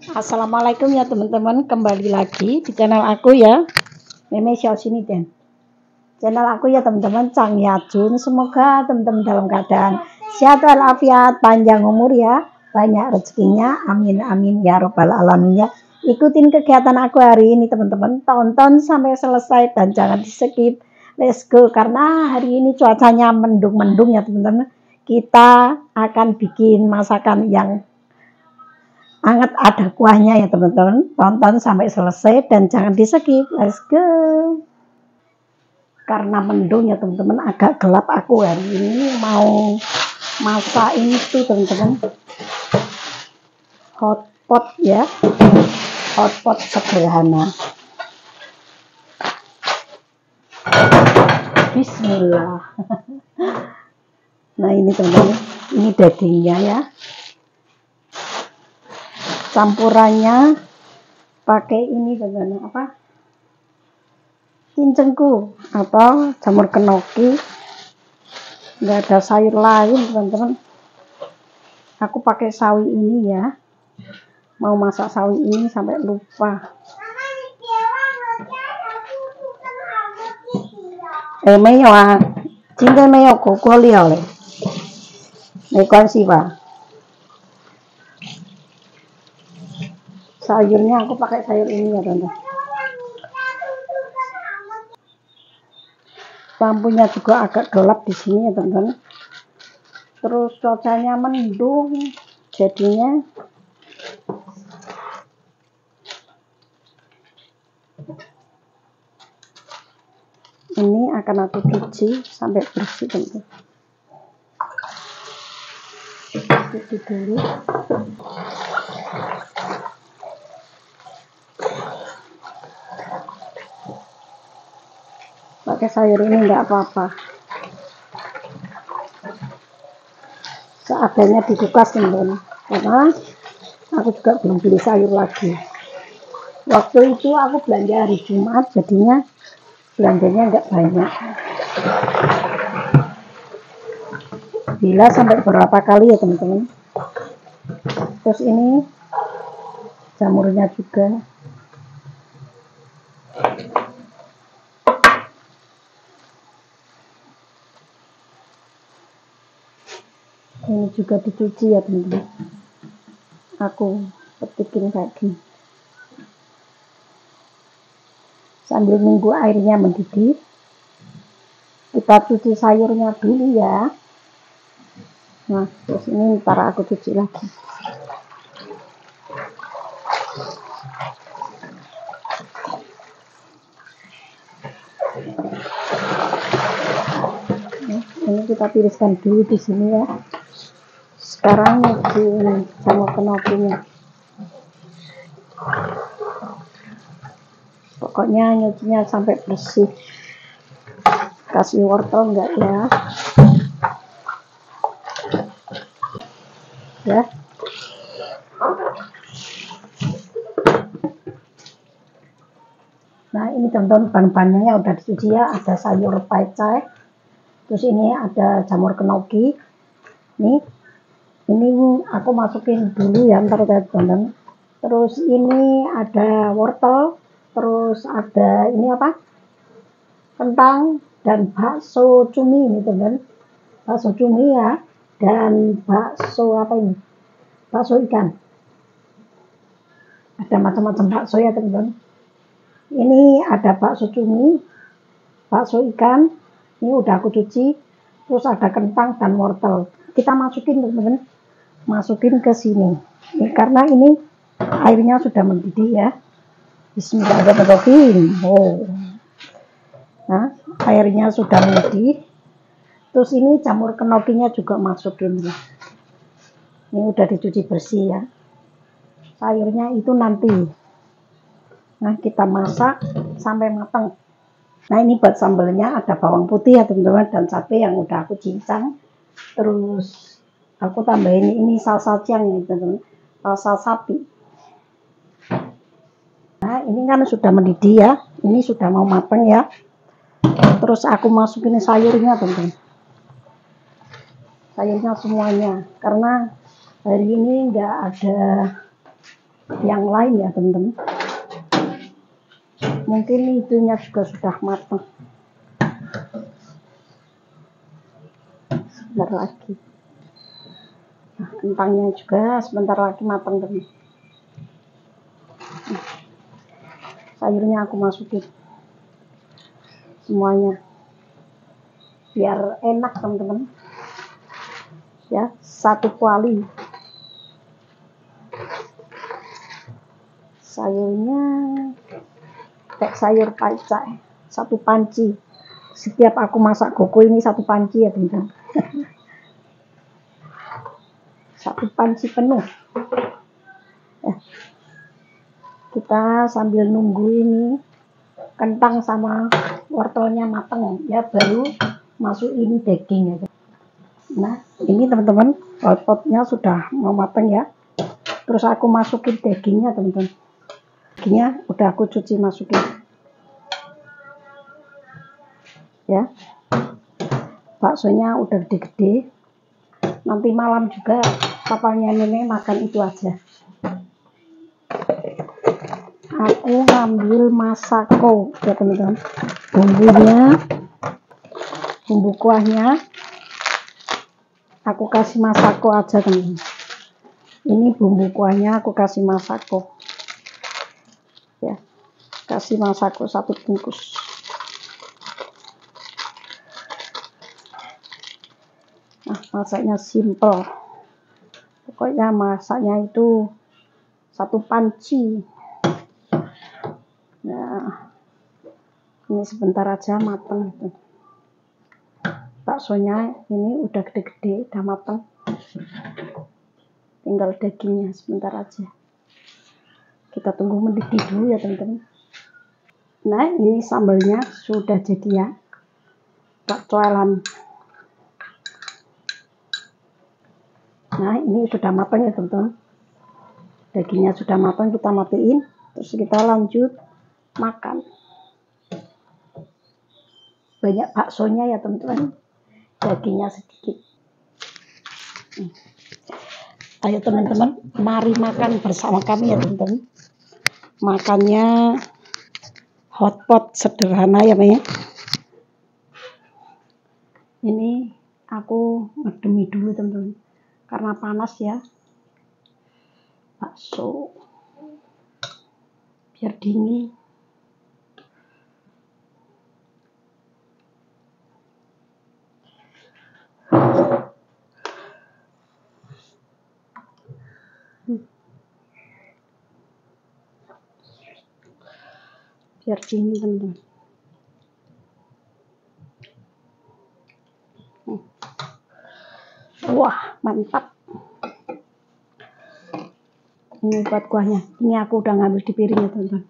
Assalamualaikum ya teman-teman, kembali lagi di channel aku ya, Meme Xiao sini den. Channel aku ya teman-teman, Chang Yajun. Semoga teman-teman dalam keadaan sehat walafiat, panjang umur ya, banyak rezekinya, amin amin ya robbal alamin ya. Ikutin kegiatan aku hari ini teman-teman, tonton sampai selesai dan jangan di skip. Let's go, karena hari ini cuacanya mendung-mendung ya teman-teman. Kita akan bikin masakan yang hangat, ada kuahnya ya teman-teman. Tonton sampai selesai dan jangan di skip. Let's go. Karena mendung ya teman-teman, agak gelap, aku hari ini mau masak ini tuh teman-teman, hotpot ya, hotpot sederhana. Bismillah. Nah ini teman-teman, ini dagingnya ya, campurannya pakai ini teman-teman, apa, cincengku atau jamur kenoki, nggak ada sayur lain teman-teman. Aku pakai sawi ini ya, mau masak sawi ini sampai lupa. Meyo ah, cinta meyo koko liao le, sih pak. Sayurnya aku pakai sayur ini ya teman-teman. Lampunya juga agak gelap di sini ya teman-teman. Terus cuacanya mendung, jadinya ini akan aku cuci sampai bersih teman-teman. Cuci dulu. Pakai sayur ini enggak apa-apa, seadanya di kulkas teman-teman, karena aku juga belum beli sayur lagi. Waktu itu aku belanja hari Jumat, jadinya belanjanya enggak banyak. Bila sampai berapa kali ya teman-teman. Terus ini jamurnya juga. Ini juga dicuci ya teman-teman. Aku petikin kayak gini. Sambil nunggu airnya mendidih, kita cuci sayurnya dulu ya. Nah, terus ini ntar aku cuci lagi. Nah, ini kita tiriskan dulu di sini ya. Sekarang nyuci jamur kenokinya. Pokoknya nyucinya sampai bersih. Kasih wortel enggak ya? Ya. Nah ini teman-teman, bahan-bahannya udah dicuci ya. Ada sayur pecai, terus ini ada jamur kenoki. Ini aku masukin dulu ya, ntar teman-teman. Terus ini ada wortel, terus ada ini apa, kentang dan bakso cumi ini teman-teman, bakso cumi ya, dan bakso apa ini, bakso ikan. Ada macam-macam bakso ya teman-teman. Ini ada bakso cumi, bakso ikan, ini udah aku cuci. Terus ada kentang dan wortel. Kita masukin teman-teman, masukin ke sini. Ini karena ini airnya sudah mendidih ya. Bismillahirrahmanirrahim. Oh. Nah, airnya sudah mendidih. Terus ini jamur kenokinya juga masukin. Ini udah dicuci bersih ya. Sayurnya itu nanti. Nah, kita masak sampai matang. Nah, ini buat sambelnya ada bawang putih ya teman-teman, dan cabai yang udah aku cincang. Terus aku tambahin ini salsa ciang ya teman-teman, salsa sapi. Nah, ini kan sudah mendidih ya. Ini sudah mau matang ya. Terus aku masukin sayurnya teman-teman. Sayurnya semuanya, karena hari ini enggak ada yang lain ya teman-teman. Mungkin itunya juga sudah matang. Sebentar lagi. Nah, kentangnya juga sebentar lagi matang teman. Sayurnya aku masukin semuanya biar enak teman-teman ya, satu kuali sayurnya kayak sayur pacai, satu panci. Setiap aku masak koko ini satu panci ya teman-teman. Satu panci penuh ya. Kita sambil nunggu ini kentang sama wortelnya matang ya, baru masukin daging ya. Nah ini teman-teman, hotpotnya sudah mau matang ya. Terus aku masukin dagingnya teman-teman. Dagingnya udah aku cuci, masukin ya. Baksonya udah gede-gede. Nanti malam juga papanya nenek makan itu aja. Aku ngambil masako ya teman-teman. Bumbunya, bumbu kuahnya aku kasih masako aja teman-teman. Ini bumbu kuahnya aku kasih masako ya, kasih masako 1 bungkus. Nah masaknya simple, pokoknya masaknya itu 1 panci. Nah ini sebentar aja matang. Baksonya ini udah gede-gede, udah matang, tinggal dagingnya sebentar aja. Kita tunggu mendidih dulu ya teman-teman. Nah ini sambalnya sudah jadi ya, bakso alam. Nah ini sudah matang ya teman-teman, dagingnya sudah matang. Kita matiin, terus kita lanjut makan. Banyak baksonya ya teman-teman, dagingnya sedikit. Ayo teman-teman, mari makan bersama kami ya teman-teman. Makannya hotpot sederhana ya Maya. Ini aku ngedemi dulu teman-teman, karena panas ya bakso, biar dingin. Biar dingin teman-teman. Wah mantap. Ini buat kuahnya. Ini aku udah ngambil di piring ya teman-teman.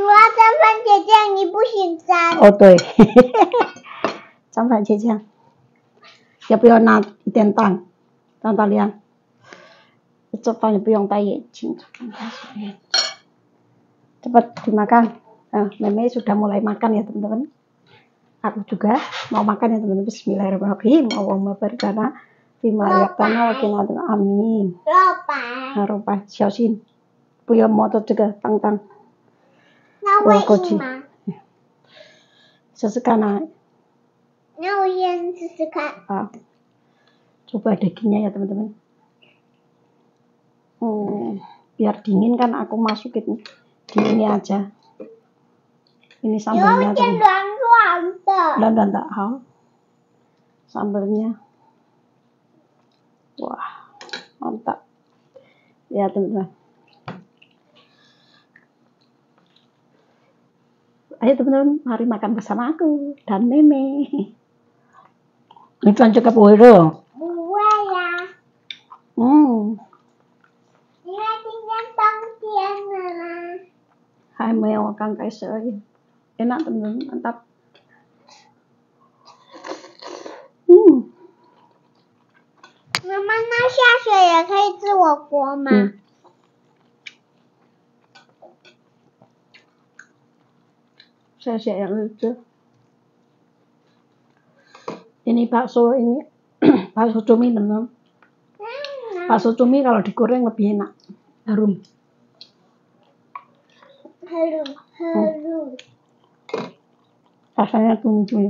Oh tuh. Sampai jejang. Ya pionat itentang. Tantang liang. Cepat piyong tayi. Cepat dimakan. Nah, Meme sudah mulai makan ya teman-teman. Aku juga mau makan ya teman-teman. Bismillahirrahmanirrahim. Allahumma barik lana fima razaqtana wa qina adzabannar. Amin. Ropa xiaoxin. Puyong motor juga tang-tang. Wah koji. Sesekana. Coba dagingnya ya teman-teman. Biar dingin kan aku masukin di ini aja. Ini sambalnya dan tak hal sambalnya. Wah mantap ya teman-teman. Ayo teman-teman, mari makan bersama aku dan Meme. Ini kan cukup wiro. Buah ya. Hai meo kang kaiser. Enak teman-teman, mantap. Mama, 那下雪也可以吃火锅吗？Saya yang lucu. Ini bakso ini bakso cumi teman-teman. Bakso cumi kalau digoreng lebih enak, harum. Rasanya tumis.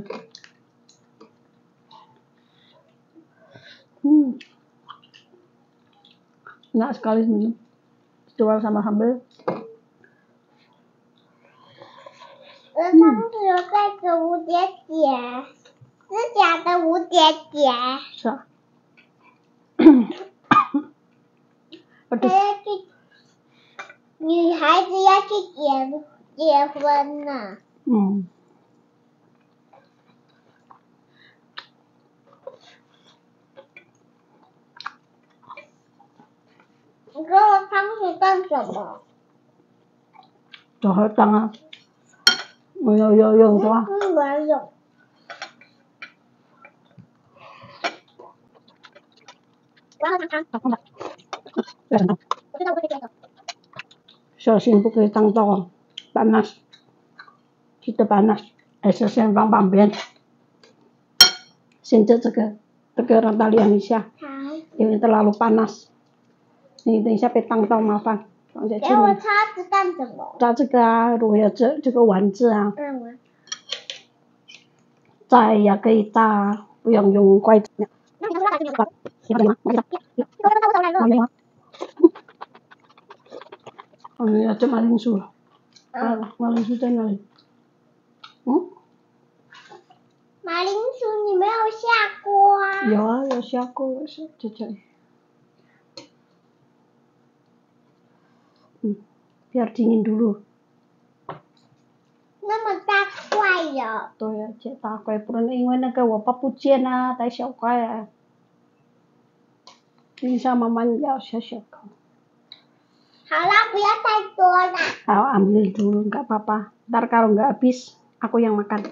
Enak sekali ini. Jual sama sambal. 他们有盖个蝴蝶结，是假的蝴蝶结。 是啊。 女孩子要去结婚呢。你给我汤水干什么？ 做海胆啊。有啊。 没有。我要喝汤。我知道我会这个。 小心不可以烫到啊 ，panas. Kita panas. Esnya放旁边。现在这个让它凉一下，因为terlalu panas。你等一下被烫到麻烦。放在这里。 给我叉子干什么？ 扎这个啊，如果有这个丸子啊。摘也可以扎啊，不用用筷子。 那你拿来这里吧。 ya cek maling su. Maling su在哪里？ 马铃薯你没有下锅啊？ 有啊，有下锅，是在这里。biar dingin dulu. 那么大块哟。 对呀，这大块，不然因为那个我怕不见啊，太小块啊。冰箱慢慢咬小口。 好啦，不要太多啦。 好，ambil dulu, nggak apa-apa. Ntar kalau nggak habis, aku yang makan.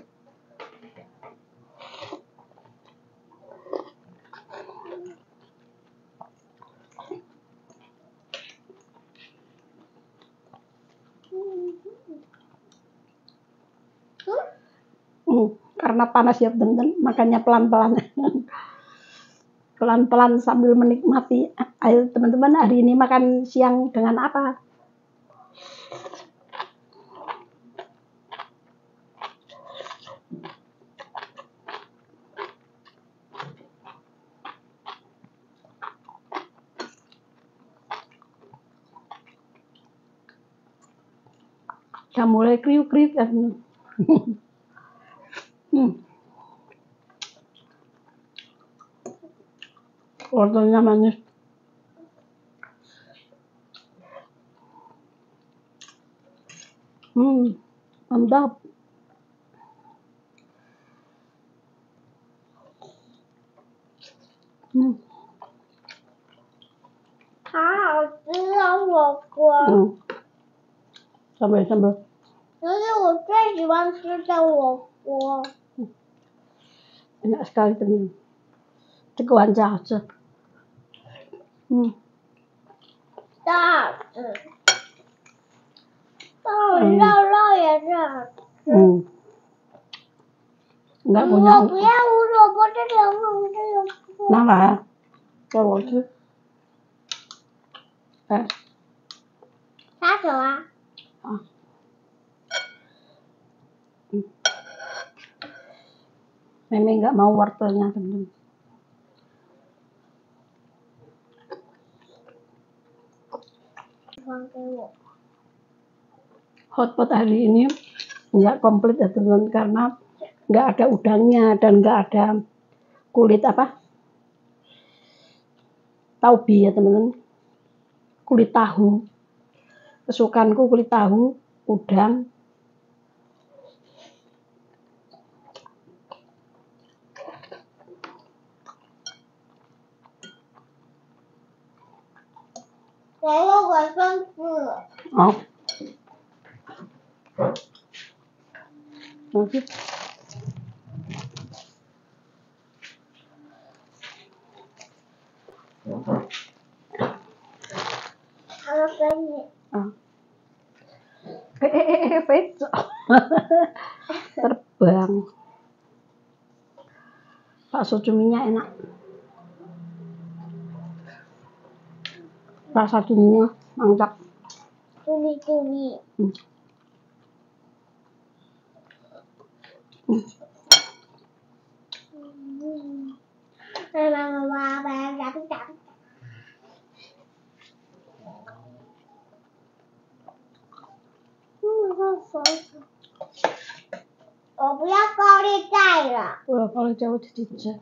Karena panas ya teman-teman, makannya pelan-pelan. Pelan-pelan sambil menikmati. Ayo teman-teman, hari ini makan siang dengan apa? Udah mulai kriuk-kriuk kan. Wortelnya manis. Mantap. 好好吃哦，火锅。 sambal。 这是我最喜欢吃的火锅。 enak sekali teman-teman. 这个丸子好吃。 大吃。肉也是好吃。 Enggak punya. 我不要胡萝卜，这里有红，这里有红。 拿来啊，给我吃。 插手啊。 Meme nggak mau wortelnya teman-teman. Hotpot hari ini nggak komplit ya teman-teman, karena nggak ada udangnya dan nggak ada kulit taubi ya teman-teman, kulit tahu. Kesukaanku kulit tahu, udang. Kalau gak sempur. Nanti. Kalau gini. Peco. Terbang. Bakso cuminya enak. Rasa cuminya mantap. Cumi-cumi. 我不要高丽菜了。 高丽菜我自己吃。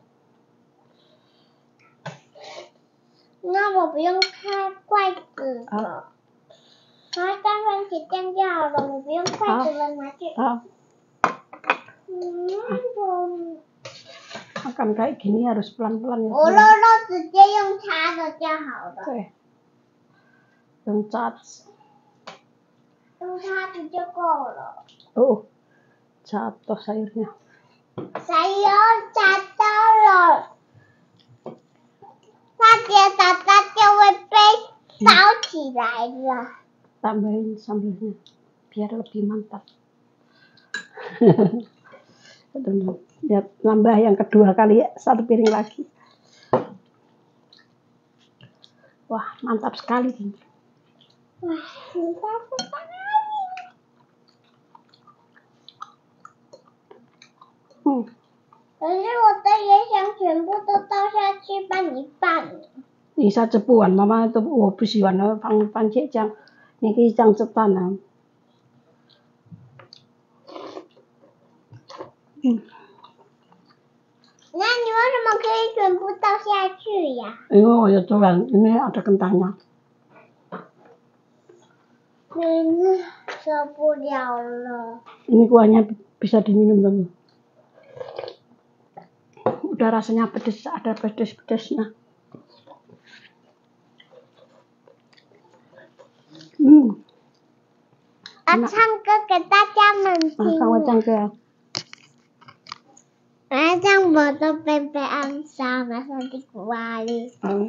那我不用开筷子了。拿干番茄酱就好了，我不用筷子了，拿去。 好。Makan kayak gini harus pelan-pelan ya. 我肉直接用擦的就好了。 对。用叉子。 用叉子就够了。 Oh, jatuh sayurnya. Sayur jatuh loh. 它跌倒它就会被烧起来了。 Tambahin sambelnya biar lebih mantap. Lihat nambah yang kedua kali ya, 1 piring lagi. Wah, mantap sekali. Wah, mantap sekali. 可是我的也想全部都倒下去拌一拌。 你下次不玩，妈妈都我不喜欢了，放番茄酱，你可以这样子拌啊。 那你为什么可以全部倒下去呀？ 因为我有做完，ini ada kentangnya。 受不了了。 Ini kuahnya bisa diminum teman. Udah rasanya pedes, ada pedes-pedesnya. Enak. 唱歌给大家们听。 看我唱歌。 我要唱我的贝贝昂沙马萨蒂古瓦里。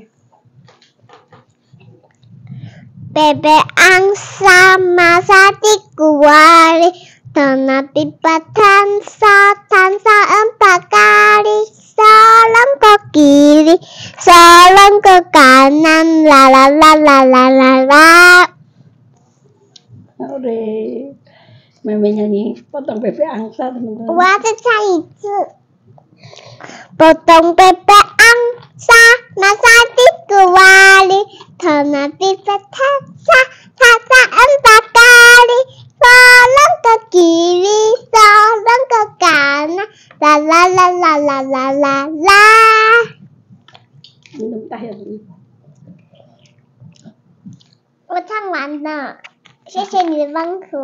贝贝昂沙马萨蒂古瓦里。Tanah pipa tansa empat kali, salam ke kiri, salam ke kanan, la la la la la la la. Udah, Meme nyanyi potong bebek angsa teman-teman. 我要再唱一次。potong bebek angsa, masa di kuali, tanah pipa tansa empat kali. Salam ke kiri, salam ke kanan, la la la la la la la la. Minum teh ya teman. 我唱完了，谢谢你的帮助。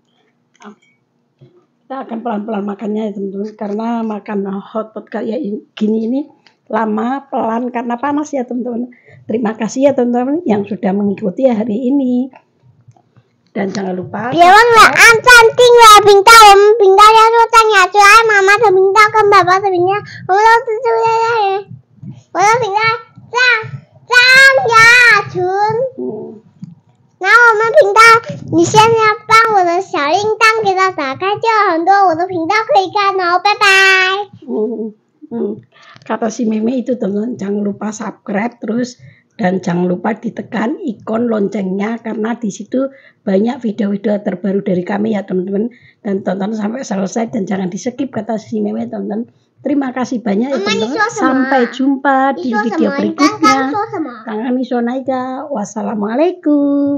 Kita akan pelan-pelan makannya ya teman-teman, karena makan hotpot kayak gini ini lama pelan karena panas ya teman-teman. Terima kasih ya teman-teman yang sudah mengikuti hari ini. Dan jangan lupa 别忘了按赞订阅频道，我们频道叫做张雅就爱妈妈的频道跟爸爸的频道，我们都是住在那里。我的频道张雅纯。然后我们频道，你现在帮我的小铃铛给它打开，就有很多我的频道可以看哦，拜拜。 Kata si Meme itu teman-teman, jangan lupa subscribe terus. Dan jangan lupa ditekan ikon loncengnya karena di situ banyak video-video terbaru dari kami ya teman-teman. Dan tonton sampai selesai dan jangan di-skip kata si Meme teman-teman. Terima kasih banyak ya teman-teman. Sampai jumpa di video berikutnya. Kang Ami Sonaika. Wassalamualaikum.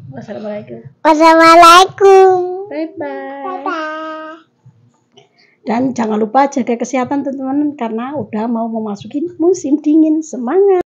Wassalamualaikum. Bye bye. Bye bye. Dan jangan lupa jaga kesehatan teman-teman karena udah mau memasuki musim dingin. Semangat.